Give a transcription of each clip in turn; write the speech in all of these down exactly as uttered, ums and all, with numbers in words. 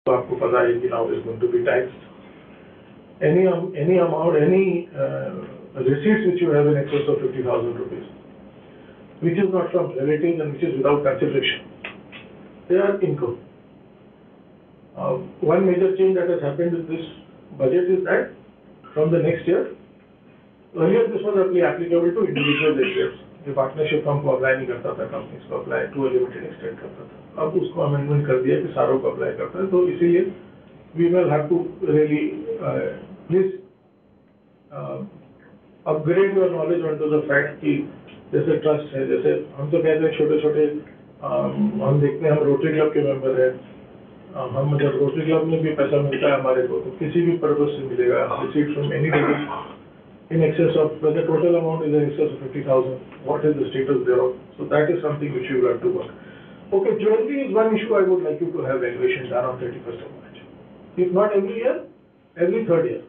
तो आपको पता है कि now is going to be taxed. Any um, any amount, any uh, receipts which you have in excess of fifty thousand rupees, which is not from relatives and which is without consideration, they are income. Uh, one major change that has happened in this budget is that from the next year, earlier this was only applicable to individual litigators. जो partnership firm को apply नहीं करता था, companies को apply to a limited extend करता था, अब उसको अमेंडमेंट कर दिया कि सारों को अप्लाई करता है. तो इसीलिए we will have to really please upgrade your knowledge on to the fact कि जैसे ट्रस्ट है, जैसे हम तो कहते हैं छोटे छोटे हम देखते हैं, हम रोटरी क्लब के मेंबर हैं, हम मतलब रोटरी क्लब में भी पैसा मिलता है हमारे को, तो किसी भी पर्पज से मिलेगा, receive from any in excess of, when the total amount is in excess of fifty thousand, what is the status thereof? So that is something which you will have to work. Okay, jewelry is one issue I would like you to have valuation done on thirty-first of March. If not every year, every third year.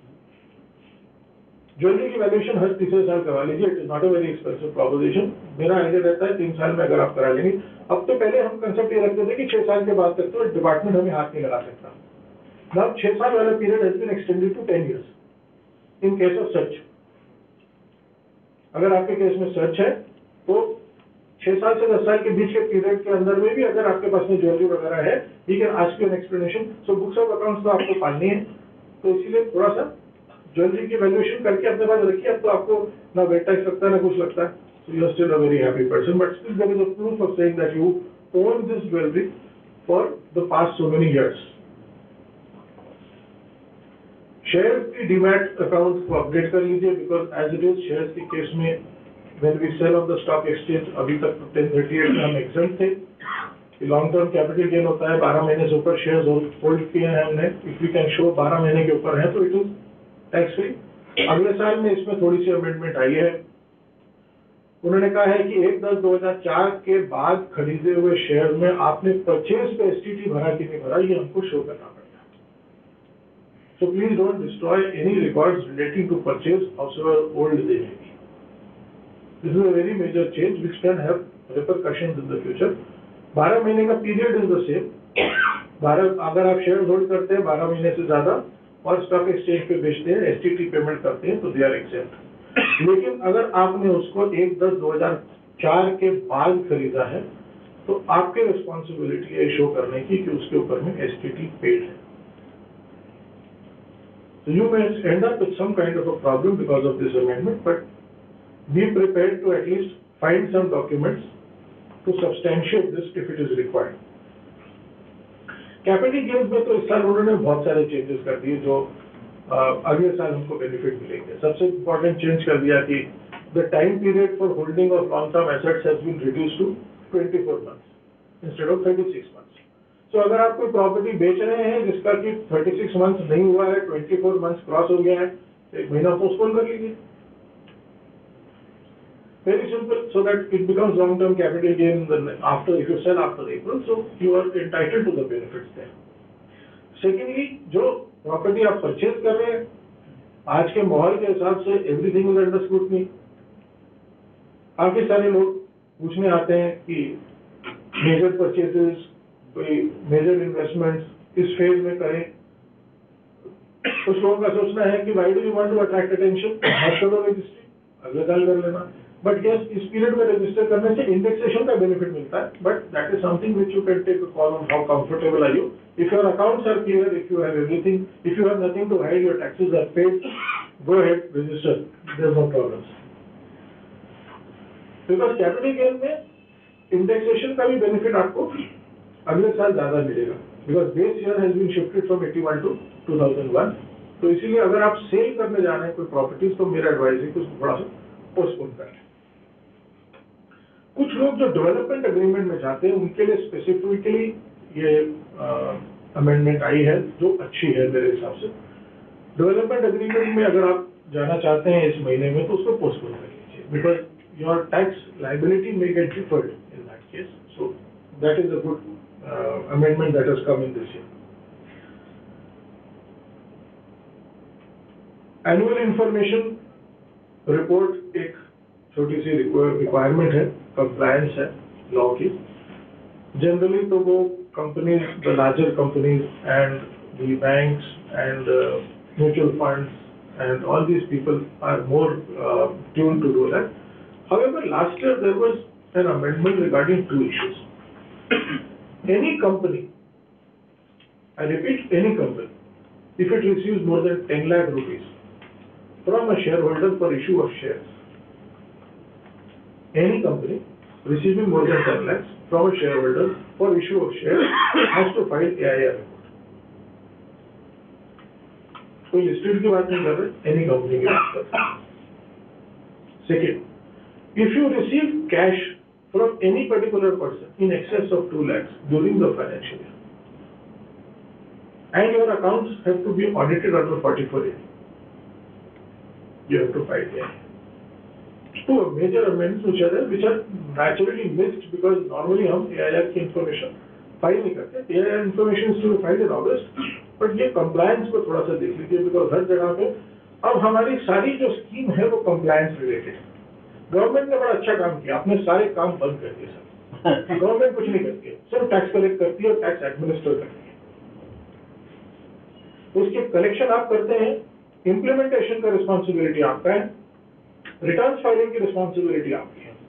Jewellery की valuation हर तीसरे साल करवा लीजिए. It is not a very expensive proposition. मेरा idea रहता है तीन साल में अगर आप करा लेंगे. अब तो पहले हम कंसेप्ट ये रखते थे कि छह साल के बाद तक तो डिपार्टमेंट हमें हाथ नहीं लगा सकता. नाउ छह साल वाला period has been extended to ten years in case of search. अगर आपके केस में सर्च है तो छह साल से दस साल के बीच के पीरियड के अंदर में भी अगर आपके पास में ज्वेलरी वगैरह है, you can ask an explanation. So books of accounts तो आपको पालनी है, तो इसीलिए थोड़ा सा ज्वेलरी की वैल्यूएशन करके अपने पास रखिए. अब तो आपको ना वेट टैक्स लगता है ना कुछ लगता है. So you are still a very happy person, but still there is a proof of saying that you own this jewellery for the past so many years. Share की डीमैट अकाउंट को update कर लीजिए, because as it is share के case में when we sell on the stock exchange अभी तक ten thirty eight में हम एग्जम्प्ट थे. लॉन्ग टर्म कैपिटल गेन होता है, बारह महीने से ऊपर शेयर होल्ड किए हैं हमने. इफ यू कैन शो बारह महीने के ऊपर है तो इट इज टैक्स फ्री. अगले साल में इसमें थोड़ी सी अमेंडमेंट आई है. उन्होंने कहा है कि एक दस दो हजार चार के बाद खरीदे हुए शेयर में आपने परचेज पे एसटीटी भरा कि नहीं भरा, ये हमको शो करना पड़ेगा. So please don't destroy any records relating to purchase, however old they may be. This is a very major change which can have repercussions in the future. बारह महीने का पीरियड इज द सेम. बारह अगर आप share hold करते हैं बारह महीने से ज्यादा और स्टॉक एक्सचेंज पे बेचते हैं, एसटीटी पेमेंट करते हैं, तो दे आर एक्सेप्ट. लेकिन अगर आपने उसको एक दस दो हजार चार के बाद खरीदा है तो आपकी रिस्पॉन्सिबिलिटी है शो करने की कि उसके ऊपर में एसटीटी पेड है. So you may end up with some kind of a problem because of this amendment, but be prepared to at least find some documents to substantiate this if it is required. Capital gains में तो इस साल उन्होंने बहुत सारे changes कर दिए जो अगले साल हमको benefit मिलेंगे. सबसे important change कर दिया कि the time period for holding of long-term assets has been reduced to twenty-four months instead of thirty-six months. तो so, अगर आप कोई प्रॉपर्टी बेच रहे हैं जिसका कि छत्तीस मंथ्स नहीं हुआ है, चौबीस मंथ्स क्रॉस हो गया है, एक महीना पोस्टपोन कर लीजिए. Very simple, so that it becomes long term capital gain after, if you sell after April, so you are entitled to the benefits there. Secondly, जो प्रॉपर्टी आप परचेज कर रहे हैं आज के माहौल के हिसाब से एवरीथिंग इज अंडर स्क्रूटनी. काफी सारे लोग पूछने आते हैं कि मेजर परचेजेस, कोई मेजर इन्वेस्टमेंट इस फेज में करें. कुछ लोगों का सोचना है कि why do you want to attract attention, मत करो रजिस्ट्री, अगले साल कर लेना. बट यस, इस पीरियड में रजिस्टर करने से इंडेक्सेशन का बेनिफिट मिलता है, but that is something which you can take a call on how comfortable are you. If your accounts are clear, if you have everything, if you have nothing to hide, your taxes are paid, go ahead, register, there is no problems. Because capital gain में indexation का भी benefit आपको अगले साल ज्यादा मिलेगा, because base year has been shifted from इक्यासी to two thousand one. तो इसीलिए अगर आप सेल करने जा रहे हैं कोई प्रॉपर्टीज तो मेरा एडवाइस है कि उसको थोड़ा सा पोस्टपोन कर लें. कुछ लोग जो डेवलपमेंट एग्रीमेंट में जाते हैं उनके लिए स्पेसिफिकली ये अमेंडमेंट आई है जो अच्छी है मेरे हिसाब से. डेवलपमेंट एग्रीमेंट में अगर आप जाना चाहते हैं इस महीने में तो उसको पोस्टपोन कर लीजिए, because your tax liability may get deferred in that case. So that is a good Uh, amendment that has come in this year. Annual information report एक छोटी सी रिक्वायरमेंट है, कंप्लायंस है लॉ की. जनरली तो वो companies, the larger companies and the banks and uh, mutual funds and all these people are more uh, tuned to do that. However, last year there was an amendment regarding two issues. Any company, I repeat, any company, if it receives more than ten lakh rupees from a shareholder for issue of shares, any company receiving more than ten lakhs from a shareholder for issue of shares has to file A I R report. कोई listed की बात नहीं कर रहे, any company की बात कर रहे. Second, if you receive cash from any particular person in excess of two lakhs during the financial year, and your accounts have to be audited under forty-four A, you have to file A I. Two major amendments which are there, which are naturally missed because normally हम A I R की information file नहीं करते. A I R information is to be filed in August, but ये compliance को थोड़ा सा देख लीजिए because हर जगह पे अब हमारी सारी जो स्कीम है वो compliance related है. गवर्नमेंट ने बड़ा अच्छा काम किया, आपने सारे काम बंद कर दिए सर. गवर्नमेंट कुछ नहीं करती है, सिर्फ टैक्स कलेक्ट करती है और टैक्स एडमिनिस्टर करती है. उसके कलेक्शन आप करते हैं, इम्प्लीमेंटेशन का रिस्पॉन्सिबिलिटी आपका है, रिटर्न फाइलिंग की रिस्पॉन्सिबिलिटी आपकी है.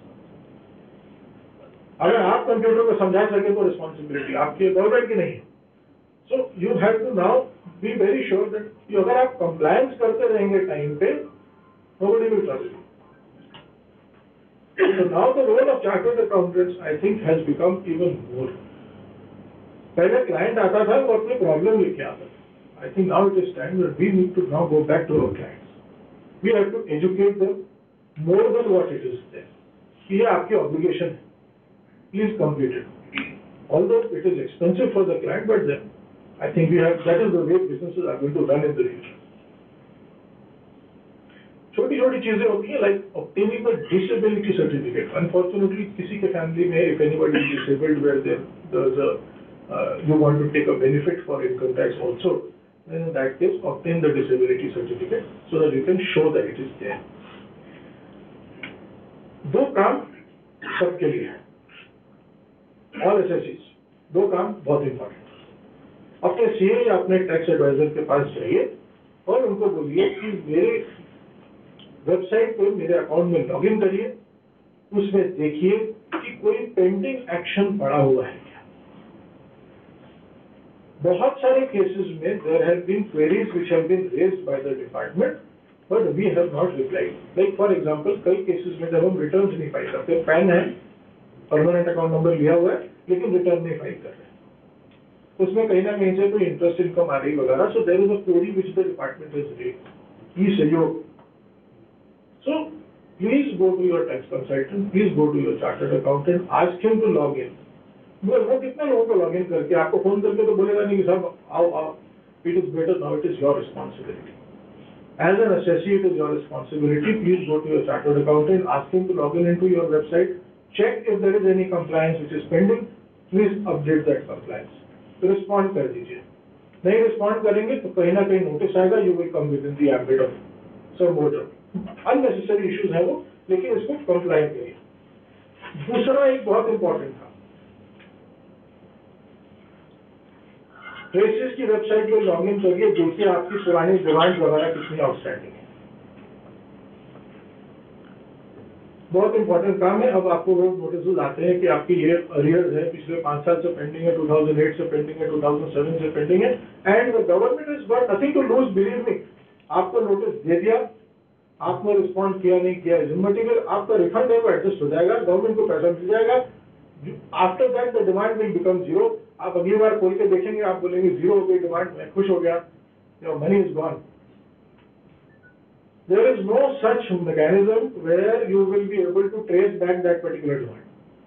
अगर आप कंप्यूटर को समझा सके तो रिस्पॉन्सिबिलिटी आपकी है, गवर्नमेंट की नहीं है. So you have to now be very sure that अगर आप कंप्लायंस करते रहेंगे टाइम पे, nobody will trust you. So now the role of chartered accountants, I think, has become even more. पहले client आता था वो अपनी problem लेके आता था. I think now it is time that we need to now go back to our clients. We have to educate them more than what it is there. ये आपकी obligation है. Please complete it. Although it is expensive for the client, but then I think we have, that is the way businesses are going to run in the future. छोटी छोटी चीजें होती हैं, like obtaining a disability certificate. Unfortunately, किसी के family में if anybody is disabled where there there's a uh, you want to take a benefit for income tax also, then in that case obtain the disability certificate so that you can show that it is there. दो काम सबके लिए है, all S S Es, दो काम बहुत important. अपने C A या अपने टैक्स एडवाइजर के पास जाइए और उनको बोलिए कि मेरे वेबसाइट पे मेरे अकाउंट में लॉगिन करिए, उसमें देखिए कि कोई पेंडिंग एक्शन पड़ा हुआ है क्या. बहुत सारे केसेस में there have been queries which have been raised by the department but we have not replied. Like for example, कई केसेस में जब हम रिटर्न्स नहीं फाइल करते, पैन है, परमानेंट अकाउंट नंबर लिया हुआ है लेकिन रिटर्न नहीं फाइल कर रहे, उसमें कहीं ना कहीं से कोई इंटरेस्ट इनकम आ रही वगैरह. So there is a query which the department has raised. E Sahyog. So, please go to your tax consultant, please go to your chartered accountant, ask him to log in. Because वो कितने लोगों को log in करके आपको phone करके तो बोलेगा नहीं कि साहब आओ आओ. It is better now, it is your responsibility. As an assessee, it is your responsibility. Please go to your chartered accountant, ask him to log in into your website, check if there is any compliance which is pending. Please update that compliance. Respond कर दीजिए. नहीं respond करेंगे तो कहीं ना कहीं notice आएगा. You will come within the ambit of some more trouble. Unnecessary issues है वो, लेकिन इसको कंप्लाई करिए. दूसरा एक बहुत इंपॉर्टेंट था, ट्रेसिस की वेबसाइट पे लॉगिन करिए, देखिए आपकी पुरानी डिमांड वगैरह कितनी आउटस्टैंडिंग है. बहुत इंपॉर्टेंट काम है. अब आपको रोज नोटिस आते हैं कि आपकी ये अरियर्स है, पिछले पांच साल से पेंडिंग है, दो हज़ार आठ से पेंडिंग है, दो हज़ार सात से पेंडिंग है, and the government is got nothing to lose. Believe me, आपको नोटिस दे दिया, आपने रिस्पॉन्ड किया नहीं किया, इज इमटेरियल. आपका रिफंड है वो एडजस्ट हो जाएगा, गवर्नमेंट को पैसा मिल जाएगा. After that the demand will become zero. आप अगली बार खोल के देखेंगे, आप बोलेंगे जीरो हो गई डिमांड, मैं खुश हो गया, your money is gone. There is no such mechanism where you will be able to trace back that particular demand.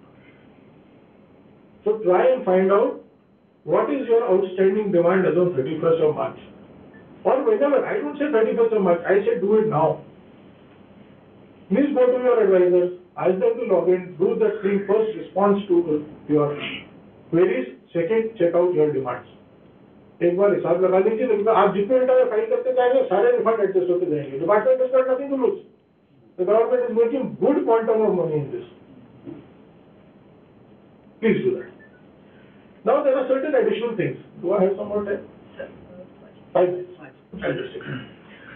So try and find out what is your outstanding demand as on thirty first of March. और whenever, I don't say thirty first of March, I say do it now. Please go to your advisors, ask them to log in, do the thing first, response to your queries, second, check out your demands. एक बार हिसाब लगा लीजिए, लेकिन आप जितने inter file करते जाएंगे सारे रिफंड एडजस्ट होते जाएंगे. Department has got nothing to lose. The government is making good quantum of money in this. Please do that. Now there are certain additional things. Do I have some more time? Five minutes. I'll just take it.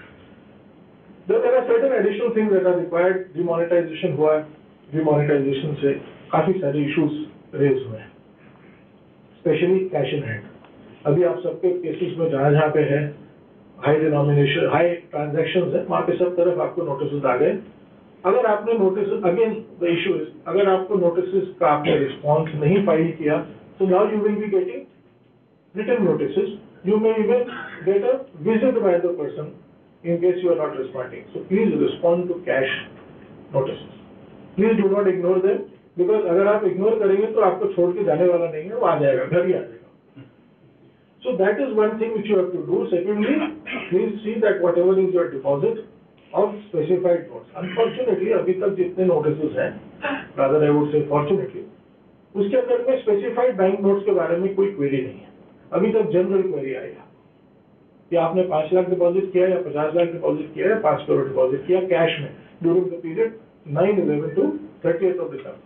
There there are certain additional things that are required. Demonetization हुआ, demonetization से काफी सारे issues raise हुए हैं, especially cash in hand. अभी आप सबके cases में जहाँ जहाँ पे है high denomination, high transactions है, वहाँ पे सब तरफ आपको notices आ गए. अगर आपने notices, again the issue is, अगर आपको notices का आपने response नहीं file किया, so now you will be getting written notices. You may even get a visit by the person in case you are not responding. So please respond to cash notices. Please do not ignore them, because अगर आप ignore करेंगे तो आपको छोड़ के जाने वाला नहीं है, वो आ जाएगा, घर ही आ जाएगा. So that is one thing which you have to do. Secondly, please see that whatever is your deposit of specified notes. Unfortunately, अभी तक जितने notices हैं, rather I would say fortunately, उसके अंदर में specified bank notes के बारे में कोई query नहीं है. अभी तक जनरल क्वेरी आएगा कि आपने पांच लाख डिपॉजिट किया या पचास लाख डिपॉजिट किया या पांच करोड़ डिपॉजिट किया कैश में during the period nine eleven to thirtieth of December.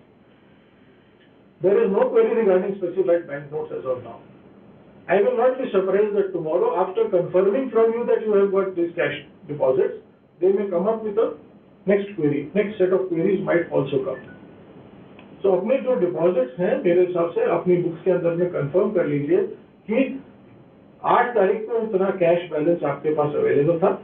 There is no query regarding specified bank notes as of now. I will not be surprised that tomorrow, after confirming from you that you have got these cash deposits, they may come up with a next query. Next set of queries might also come. So अपने जो deposits हैं मेरे हिसाब से अपनी books के अंदर में कंफर्म कर लीजिए कि आठ तारीख को इतना कैश बैलेंस आपके पास अवेलेबल था,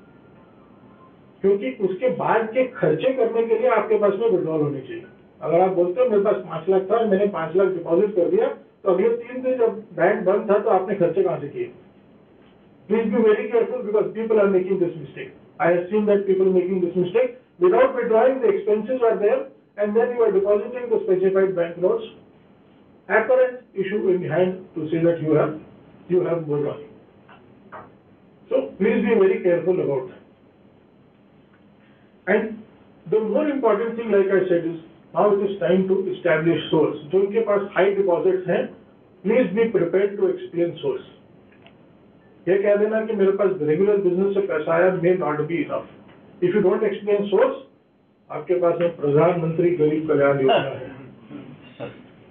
क्योंकि उसके बाद के खर्चे करने के लिए आपके पास में विड्रॉल होनी चाहिए. अगर आप बोलते हो मेरे पास पांच लाख था और मैंने पांच लाख डिपॉजिट कर दिया, तो अगले तीन दिन जब बैंक बंद था तो आपने खर्चे कहां से किए? Please be very careful, because people are making this mistake. I have seen that people making this mistake without withdrawing. The expenses are there and then you are depositing the specified bank notes, apparent issue in hand to say that you have you have more money. So please be very careful about that. And the more important thing, like I said, is now it is time to establish source. जो इनके पास high deposits हैं, please be prepared to explain source. ये कह देना कि मेरे पास regular business से पैसा आया may not be enough. If you don't explain source, आपके पास में प्रधानमंत्री गरीब कल्याण योजना है.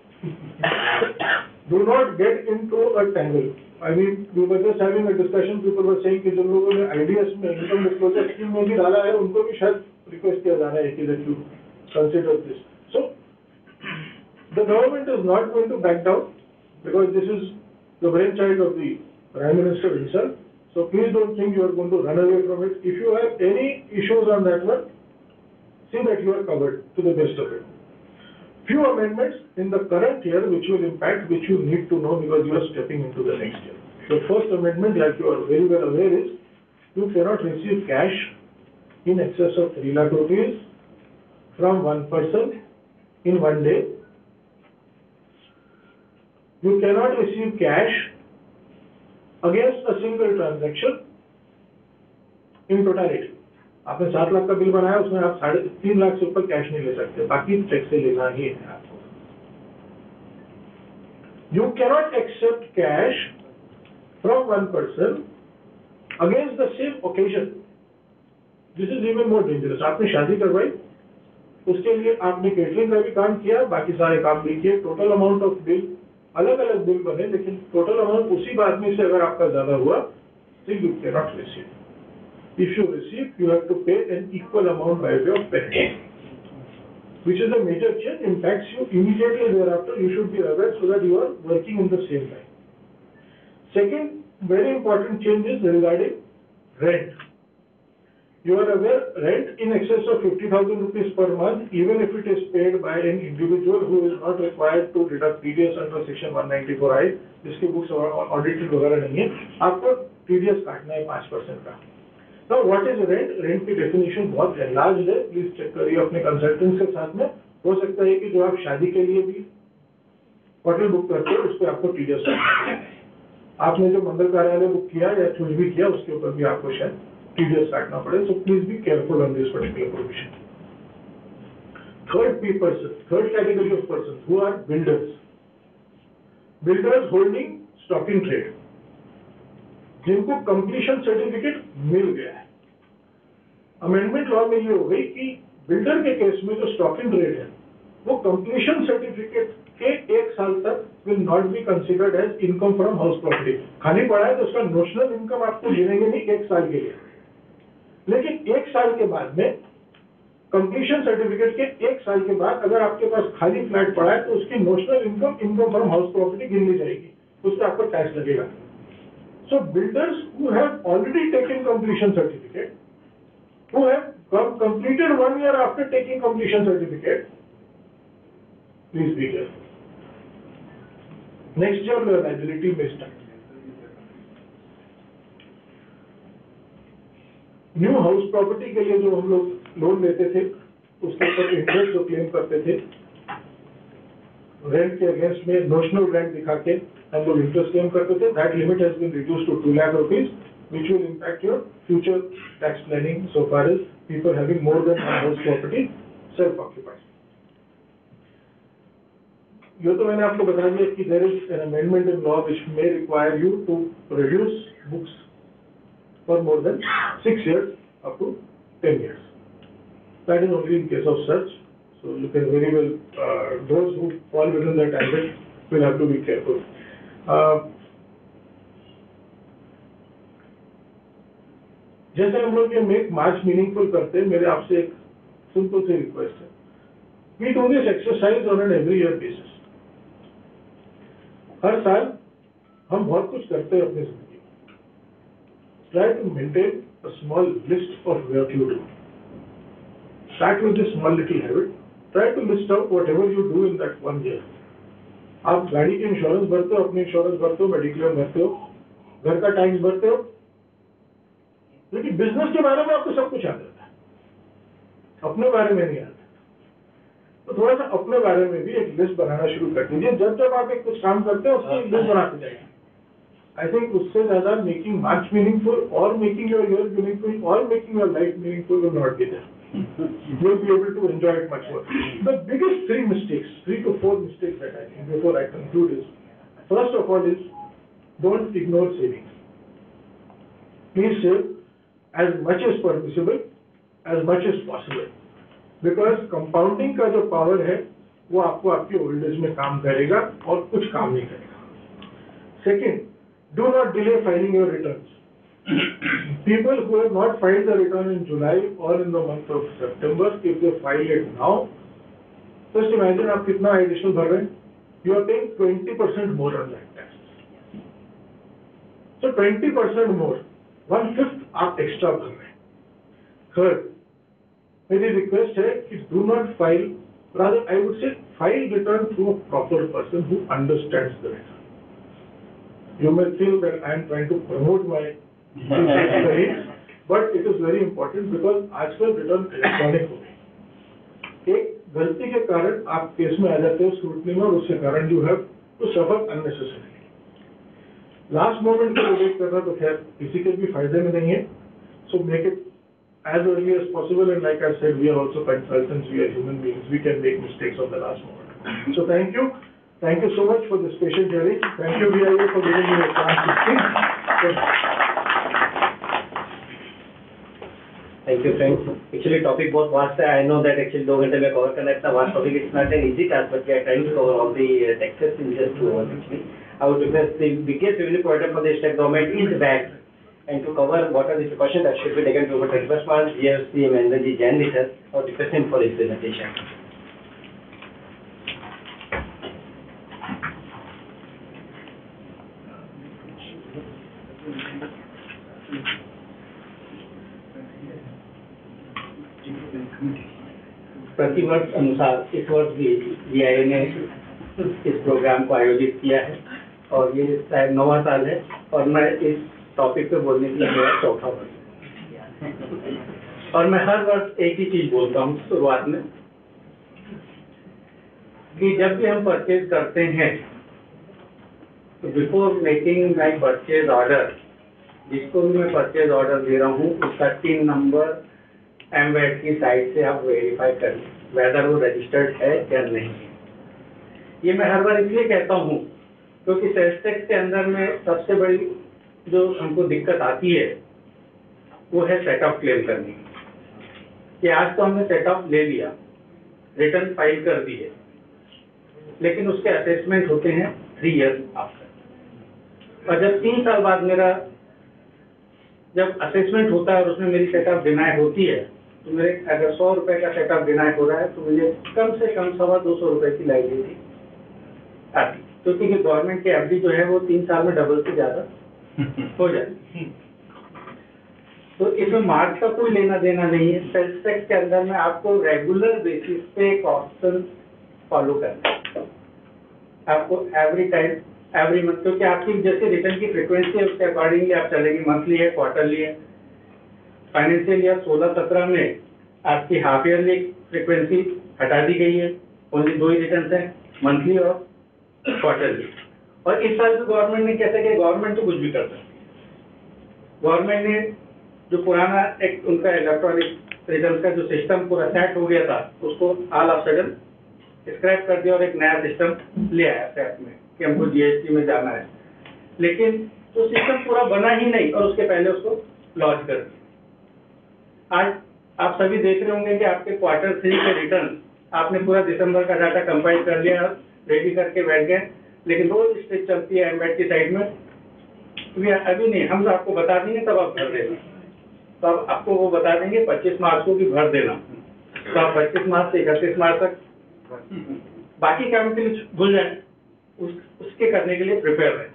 Do not get into a tangle. I mean, we were just having a discussion. People were saying कि जिन लोगों ने I D S में income disclosure scheme में भी डाला है, उनको भी शायद रिक्वेस्ट किया जाना है कि that you consider this. So, the government is not going to back down, because this is the brainchild of the Prime Minister himself. So please don't think you are going to run away from it. If you have any issues on that one, see that you are covered to the best of it. Few amendments in the current year which will impact, which you need to know because you are stepping into the next year. The first amendment, like you are very well aware, is you cannot receive cash in excess of three lakh rupees from one person in one day. You cannot receive cash against a single transaction in totality. आपने सात लाख का bill बनाया, उसमें आप साढ़े तीन लाख से ऊपर कैश नहीं ले सकते, बाकी चेक से लेना ही है आपको. You cannot accept cash from one person against the same occasion. This is even more dangerous. आपने शादी करवाई, उसके लिए आपने केटरिंग का भी काम किया, बाकी सारे काम भी किए, टोटल अमाउंट ऑफ बिल अलग अलग बिल बने, लेकिन टोटल अमाउंट उसी आदमी से अगर आपका ज्यादा हुआ, तो you cannot receive. If you receive, you have to pay an equal amount by way of penalty, which is a major change, impacts you immediately thereafter. You should be aware so that you are working in the same line. Second, very important change is regarding rent. You are aware, rent in excess of fifty thousand rupees per month, even if it is paid by an individual who is not required to deduct T D S under section one ninety-four I, जिसकी books audited वगैरह नहीं है, आपको T D S काटना है पांच percent का. Now, what is rent? Rent की definition बहुत enlarged है. Please check करिए अपने consultants के साथ में. हो सकता है कि जो आप शादी के लिए भी होटल बुक करते हैं, उस पर आपको T D S काटना है. आपने जो मंगल कार्यालय बुक किया या कुछ भी किया, उसके ऊपर भी आपको शायद T D S काटना पड़े. So please be careful on this particular provision. Third person, third category of persons who are builders. Builders holding stock in trade, जिनको कंप्लीशन सर्टिफिकेट मिल गया है. अमेंडमेंट लॉ में ये हो गई कि बिल्डर के केस में जो स्टॉक इन ट्रेड है, वो कंप्लीशन सर्टिफिकेट कि एक साल तक will not be considered as income from house property. खाली पड़ा है तो उसका नोशनल इनकम आपको गिनेंगे नहीं एक साल के लिए, लेकिन एक साल के बाद में कंप्लीशन सर्टिफिकेट के एक साल के बाद अगर आपके पास खाली फ्लैट पड़ा है तो उसकी notional income income from house property गिननी जाएगी, उस पर आपको टैक्स लगेगा। So builders who have already taken completion certificate, who have completed one year after taking completion certificate, please be careful. Next year liability में स्टार्ट। न्यू हाउस प्रॉपर्टी के लिए जो हम लोग लोन लेते थे उसके ऊपर इंटरेस्ट जो क्लेम करते थे, रेंट के अगेंस्ट में नोशनल रेंट दिखा के हम लोग इंटरेस्ट क्लेम करते थे, that limit has been reduced to two lakh rupees, which will impact your future tax planning so far as people having more than one house property self-occupied. ये तो मैंने आपको बता दिया कि there is an amendment in law which may require you to reduce books for more than six years up to ten years. That is only in case of search. So you can very well, uh, those who fall within that ambit will have to be careful. Uh, जैसे हम लोग ये make मार्च meaningful करते हैं, मेरे आपसे एक simple सी रिक्वेस्ट है, we do this exercise on an every year basis. हर साल हम बहुत कुछ करते हैं अपनी जिंदगी में। Try to maintain a small list of work you do. Start with this small little habit. Try to list out whatever you do in that one year. आप गाड़ी के इंश्योरेंस भरते हो, अपने इंश्योरेंस भरते हो, मेडिक्लेम भरते हो, घर का टैक्स भरते हो, लेकिन बिजनेस के बारे में आपको सब कुछ याद रहता है, अपने बारे में नहीं आता। तो थोड़ा सा अपने बारे में भी एक लिस्ट बनाना शुरू कर दीजिए। जब जब आप एक कुछ काम करते हैं उसकी एक लिस्ट बनाते जाइए। आई थिंक उससे ज्यादा मेकिंग मार्च मीनिंगफुल और मेकिंग योर ईयर मीनिंगफुल और making your life meaningful will not be there. You will be able to enjoy it much more. The biggest three mistakes, three to four mistakes that I think before I conclude is, first of all is, don't ignore savings. Please save as much as permissible, as much as possible, because compounding का जो power है वो आपको आपके old age में काम करेगा और कुछ काम नहीं करेगा। Second, do not delay filing your returns. People who have not filed the return in July or in the month of September, if they file it now, just imagine आप कितना additional भर रहे हैं? You are paying twenty percent more on that tax. So twenty percent more, one fifth आप extra भर रहे हैं। Third, मेरी request है कि do not file, rather I would say file return through a proper person who understands the return. You may feel that I am trying to promote my but it is very important because आजकल return electronic हो गई। एक गलती के कारण आप case में आ जाते हो स्क्रूटनी में और उसके कारण you have to suffer unnecessary. Last moment को वेट करना तो खैर किसी के भी फायदे में नहीं है। So make it as early as possible, and like I said, we are also consultants, we are human beings, we can make mistakes of the last moment. So thank you, thank you so much for this patient hearing. Thank you V I A for giving me a chance to speak. Thank you friends. Actually topic बहुत vast है. I know that actually दो घंटे में cover करना इतना vast topic is not an easy task, but we are trying to cover all the uh, taxes in just two hours actually. I would request the biggest revenue provider for the state government is V A T, and to cover what are the precautions that should be taken to over thirty-first March, we have C M Mahendraji Jain with us. I would request him for his presentation. प्रतिवर्ष अनुसार इस वर्ष भी V I A ने इस programme को आयोजित किया है और ये शायद नौवां साल है और मैं इस टॉपिक पे बोलने के लिए मेरा चौथा वर्ष और मैं हर वर्ष एक ही चीज बोलता हूँ शुरुआत में कि जब भी हम परचेज करते हैं तो before making my purchase order, जिसको भी मैं परचेज ऑर्डर दे रहा हूँ उसका टीन नंबर एम वेट की साइट से आप वेरीफाई कर लें वेदर वो रजिस्टर्ड है या नहीं। ये मैं हर बार इसलिए कहता हूँ क्योंकि सेल्स टैक्स के अंदर में सबसे बड़ी जो हमको दिक्कत आती है वो है सेट ऑफ क्लेम करने की। कि आज तो हमने सेट ऑफ ले लिया, रिटर्न फाइल कर दी है, लेकिन उसके असेसमेंट होते हैं थ्री इयर्स आफ्टर। और जब तीन साल बाद मेरा जब असेसमेंट होता है और उसमें मेरी सेटअप डिनाई होती है, तो मेरे अगर सौ रुपए का सेटअप डिनाई हो रहा है तो मुझे कम से कम सवा दो सौ रुपए की लाइबिलिटी आती, क्योंकि तो गवर्नमेंट की एफडी जो है वो तीन साल में डबल से ज्यादा हो जाती। तो इसमें मार्क्स का कोई लेना देना नहीं है। सेल्स टैक्स के अंदर में आपको रेगुलर बेसिस पे कॉस्टन फॉलो करना है, आपको एवरी टाइम एवरी मंथ, क्योंकि आपकी जैसे रिटर्न की फ्रीक्वेंसी है उसके अकॉर्डिंगली आप चलेंगे, मंथली है, क्वार्टरली है। फाइनेंशियल ईयर सोलह सत्रह में आपकी हाफ ईयरली फ्रीक्वेंसी हटा दी गई है, ओनली दो ही रिटर्न है, मंथली और क्वार्टरली। और इस साल तो गवर्नमेंट ने कैसे किया, गवर्नमेंट तो कुछ भी कर सकती है। गवर्नमेंट ने जो पुराना एक उनका इलेक्ट्रॉनिक रिटर्न का जो सिस्टम पूरा सेट हो गया था, उसको ऑल ऑफ सडन स्क्रैप कर दिया और एक नया सिस्टम ले आया सेट में कि हमको जीएसटी में जाना है। लेकिन तो सिस्टम पूरा बना ही नहीं और उसके पहले उसको लॉन्च कर दिया। आज आप सभी देख रहे होंगे कि आपके क्वार्टर थ्री के रिटर्न आपने पूरा दिसंबर का डाटा कंपाइल कर लिया, रेडी करके बैठ गए, लेकिन रोज स्टेज चलती है एमबेड की साइड में, अभी नहीं, हम आपको बता देंगे तब आप भर देना। तो अब आपको वो बता देंगे पच्चीस मार्च को भी भर देना, तो आप पच्चीस मार्च से इकतीस मार्च तक बाकी काम के लिए भूल जाए, उस, उसके करने के लिए प्रिपेयर रहे।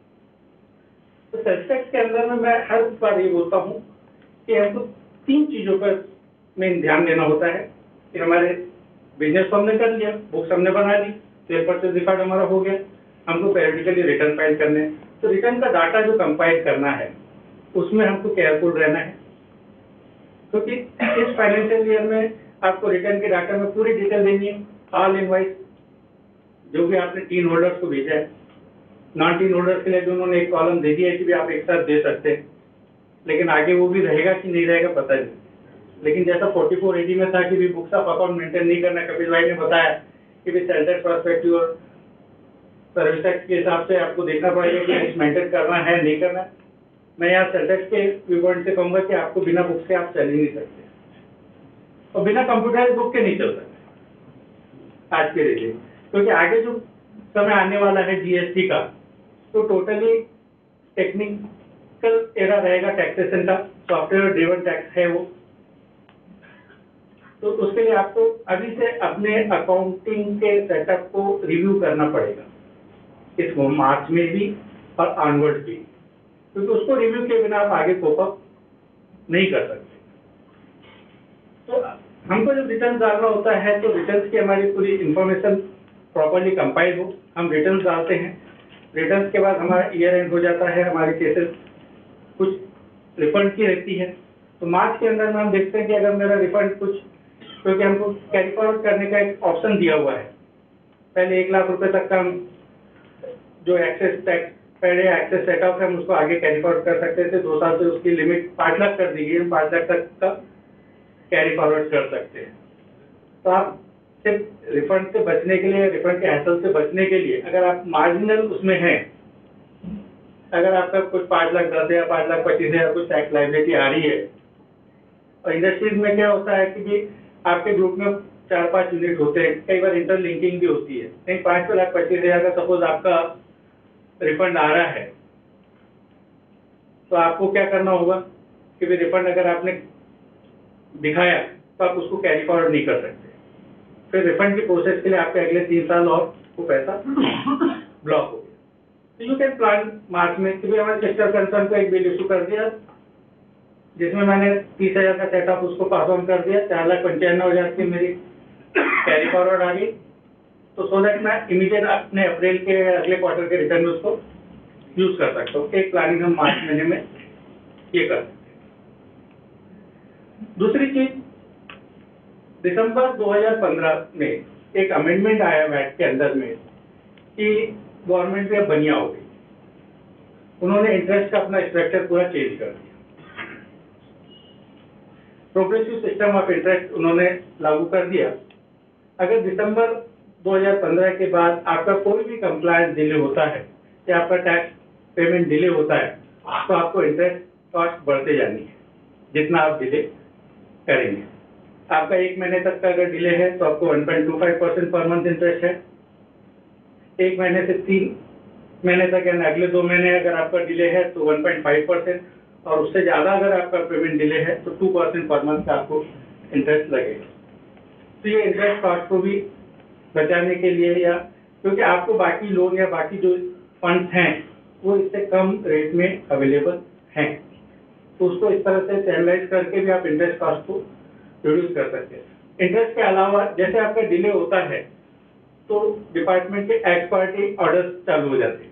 तो सेल्स टैक्स के अंदर में मैं हर बार ये बोलता हूँ कि हमको तीन चीजों पर में ध्यान देना होता है कि हमारे बिजनेस तो हमने कर लिया, बुक्स हमने बना ली, सेल परचेज रिकॉर्ड हमारा हो गया, हमको पेरियोडिकली रिटर्न फाइल करने। तो रिटर्न का डाटा जो कंपाइल करना है उसमें हमको केयरफुल रहना है, क्योंकि तो इस फाइनेंशियल ईयर में आपको रिटर्न के डाटा में पूरी डिटेल देनी है, ऑल इनवॉइस जो भी आपने टीन होल्डर्स को भेजा है। नॉन टीन होल्डर्स के लिए भी उन्होंने एक कॉलम दे दिया है कि भी आप एक साथ दे सकते हैं, लेकिन आगे वो भी रहेगा कि नहीं रहेगा पता नहीं। लेकिन जैसा फोर्टी फोर एडी में था कि भी बुक्स ऑफ अकाउंट मेंटेन नहीं करना, कपिल भाई ने बताया कि भी सेल टैक्स पर्सपेक्टिव और सर्विस टैक्स के हिसाब से आपको देखना पड़ेगा कि मेंटेन करना है नहीं करना। मैं यहाँ सेल टैक्स के व्यू पॉइंट से कहूंगा कि आपको बिना बुक के आप चल ही नहीं सकते और बिना कंप्यूटराइज बुक के नहीं चल सकते आज के डेट, क्योंकि आगे जो समय आने वाला है जीएसटी का, तो टोटली टेक्निकल एरा रहेगा टैक्सेशन का, सॉफ्टवेयर ड्रिवन टैक्स है वो। तो उसके लिए आपको अभी से अपने अकाउंटिंग के सेटअप को रिव्यू करना पड़ेगा, इस मार्च में भी और ऑनवर्ड भी, क्योंकि उसको रिव्यू के बिना आप आगे कोप अप नहीं कर सकते। तो हमको जब रिटर्न डालना होता है तो रिटर्न की हमारी पूरी इंफॉर्मेशन प्रॉपर्ली कंपाइल हो, हम रिटर्न डालते हैं। रिटर्न के बाद हमारा ईयर एंड हो जाता है, हमारी केसेस कुछ रिफंड की रहती है। तो मार्च के अंदर में हम देखते हैं कि अगर मेरा रिफंड कुछ, क्योंकि हमको कैरी फॉरवर्ड करने का एक ऑप्शन दिया हुआ है, पहले एक लाख रुपए तक का हम जो एक्सेस टैक्स पहले एक्सेस सेटअप है हम उसको आगे कैरी फॉरवर्ड कर सकते थे, दो साल से उसकी लिमिट पाँच लाख कर दी गई, हम पाँच लाख तक का कैरी फॉरवर्ड कर सकते हैं। तो आप सिर्फ रिफंड से बचने के लिए, रिफंड के हैसल से बचने के लिए, अगर आप मार्जिनल उसमें हैं, अगर आपका कुछ पाँच लाख दस हजार पाँच लाख पच्चीस हजार कुछ टैक्स लाइबिलिटी आ रही है, और इंडस्ट्रीज में क्या होता है कि भी आपके ग्रुप में चार पांच यूनिट होते हैं, कई बार इंटरलिंकिंग भी होती है, कहीं पाँच लाख पच्चीस हजार का सपोज आपका रिफंड आ रहा है, तो आपको क्या करना होगा कि भी रिफंड अगर आपने दिखाया तो आप उसको कैरी फॉरवर्ड नहीं कर सकते, फिर रिफंड की प्रोसेस के लिए आपके अगले तीन साल और वो पैसा ब्लॉक हो गया। तो यू कैन प्लान मार्च में कि हमारे सिस्टर कंसर्न को एक बिल इशू कर दिया जिसमें मैंने तीस हजार का सेटअप उसको पास ऑन कर दिया, चार लाख पंचानवे हजार की मेरी कैरी फॉरवर्ड आ गई, तो सो दैट मैं इमीडिएट अपने अप्रैल के अगले क्वार्टर के रिटर्न में उसको यूज कर सकता हूँ। एक प्लानिंग हम मार्च महीने में ये कर सकते हैं। दूसरी चीज, दिसंबर दो हज़ार पंद्रह में एक अमेंडमेंट आया वैट के अंदर में कि गवर्नमेंट में बनिया हो गई, उन्होंने इंटरेस्ट का अपना स्ट्रक्चर पूरा चेंज कर दिया, प्रोग्रेसिव सिस्टम ऑफ इंटरेस्ट उन्होंने लागू कर दिया। अगर दिसंबर दो हज़ार पंद्रह के बाद आपका कोई भी कंप्लायंस डिले होता है या आपका टैक्स पेमेंट डिले होता है तो आपको इंटरेस्ट कॉस्ट बढ़ते जानी है जितना आप डिले करेंगे। आपका एक महीने तक का अगर डिले है तो आपको one point two five percent per month interest है, एक महीने से तीन महीने तक यानी अगले दो महीने अगर आपका डिले है तो वन पॉइंट फाइव परसेंट, और उससे ज़्यादा अगर आपका पेमेंट डिले है तो टू परसेंट पर मंथ का आपको इंटरेस्ट लगेगा। तो ये इंटरेस्ट कॉस्ट को भी बचाने के लिए, या क्योंकि आपको बाकी लोन या बाकी जो फंड्स हैं वो इससे कम रेट में अवेलेबल हैं, तो उसको इस तरह से चैनलाइज करके भी आप इंटरेस्ट कॉस्ट को रिड्यूस कर सकते हैं। इंटरेस्ट के अलावा जैसे आपका डिले होता है तो डिपार्टमेंट के एक्स पार्टी ऑर्डर्स चालू हो जाते हैं,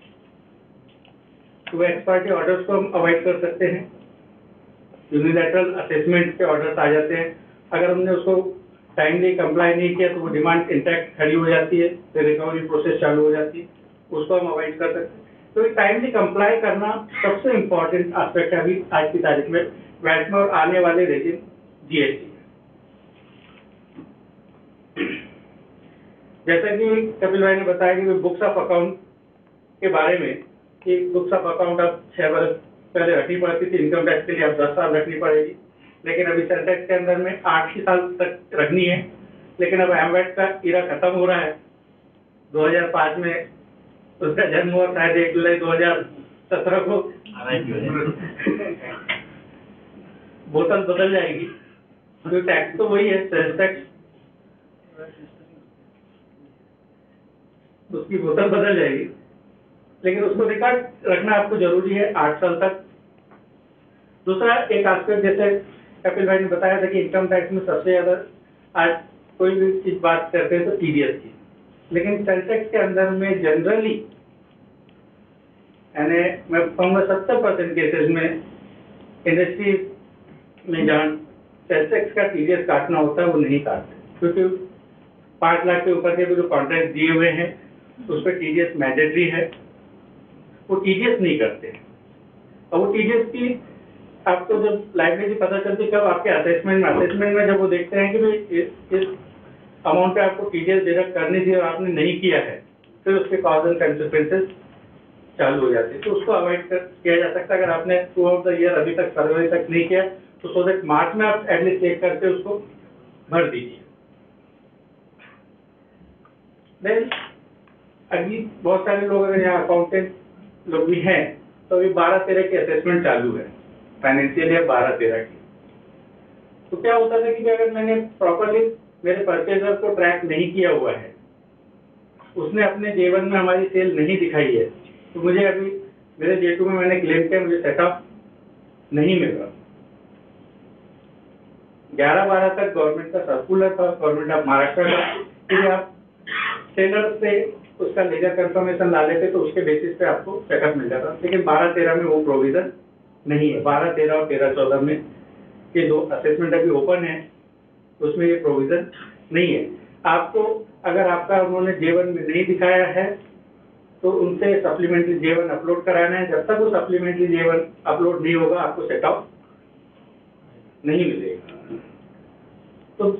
तो वो एक्स पार्टी ऑर्डर्स को हम अवॉइड कर सकते हैं। यूनिलैटरल असेसमेंट के ऑर्डर्स आ जाते हैं, अगर हमने उसको टाइमली कंप्लाई नहीं किया तो वो डिमांड इंटैक्ट खड़ी हो जाती है, फिर रिकवरी प्रोसेस चालू हो जाती है, उसको हम अवॉइड कर सकते हैं। तो टाइमली कंप्लाई करना सबसे इम्पोर्टेंट एस्पेक्ट है अभी आज की तारीख में वैट में और आने वाले रेजिम जीएसटी। जैसा कि कपिल भाई ने बताया कि बुक्स ऑफ अकाउंट के बारे में, कि बुक्स ऑफ अकाउंट अब छह वर्ष पहले रखनी पड़ती थी, इनकम टैक्स के लिए अब दस साल रखनी पड़ेगी, लेकिन अभी सेंसेक्स के अंदर में आठ ही साल तक रखनी है। लेकिन अब एमवेट का इरा खत्म हो रहा है, दो हज़ार पाँच में उसका जन्म हुआ, शायद एक जुलाई दो हज़ार सत्रह को बोतल बदल जाएगी, तो टैक्स तो वही है, सेल्स टैक्स, उसकी बोतल बदल जाएगी, लेकिन उसको रिकॉर्ड रखना आपको जरूरी है आठ साल तक। दूसरा एक एस्पेक्ट जैसे कपिल भाई ने बताया था कि इनकम टैक्स में सबसे ज्यादा आज कोई भी चीज बात करते हैं तो टीडीएस की, लेकिन सेल टैक्स के अंदर में जनरली यानी मैं कहूँगा सत्तर परसेंट केसेज में इंडस्ट्री में जहाँ सेल टैक्स का टीडीएस काटना होता है वो नहीं काटते, क्योंकि पाँच लाख के ऊपर के भी जो कॉन्ट्रैक्ट दिए हुए हैं उस पर टीडीएस मैंडेटरी है, वो टीडीएस नहीं करते हैं। और वो टीडीएस की आपको जब लाइबिलिटी पता चलती है कब आपके असेसमेंट में असेसमेंट में जब वो देखते हैं कि भाई इस, इस अमाउंट पे आपको टीडीएस डिडक्ट करनी थी और आपने नहीं किया है, फिर उसके कॉज एंड कंसिक्वेंसेस चालू हो जाते हैं। तो उसको अवॉइड किया जा सकता है अगर आपने थ्रू आउट द ईयर अभी तक फरवरी तक नहीं किया तो सो दैट मार्च में आप एटलीस्ट चेक करके उसको भर दीजिए। देन अभी बहुत सारे लोग अगर यहाँ अकाउंटेंट लोग भी हैं तो अभी बारह तेरह की असेसमेंट चालू है, फाइनेंशियल ईयर बारह तेरह की। तो क्या होता था कि अगर मैंने प्रॉपरली मेरे परचेजर को ट्रैक नहीं किया हुआ है, उसने अपने जे वन में हमारी सेल नहीं दिखाई है, तो मुझे अभी मेरे जे टू में मैंने क्लेम किया, मुझे सेटअप नहीं मिल रहा। ग्यारह बारह तक गवर्नमेंट का सर्कुलर था, गवर्नमेंट ऑफ महाराष्ट्र का, कि आप सेलर से उसका लेजर कंफर्मेशन ला लेते तो उसके बेसिस पे आपको सेटअप मिल जाता, लेकिन बारह तेरह में वो प्रोविजन नहीं है। बारह तेरह और तेरह चौदह में ये दो असेसमेंट अभी ओपन है, उसमें ये प्रोविजन नहीं है। आपको अगर आपका उन्होंने जे वन में नहीं दिखाया है तो उनसे सप्लीमेंट्री जे वन अपलोड कराना है। जब तक वो सप्लीमेंट्री जे वन अपलोड नहीं होगा आपको सेटअप नहीं मिलेगा।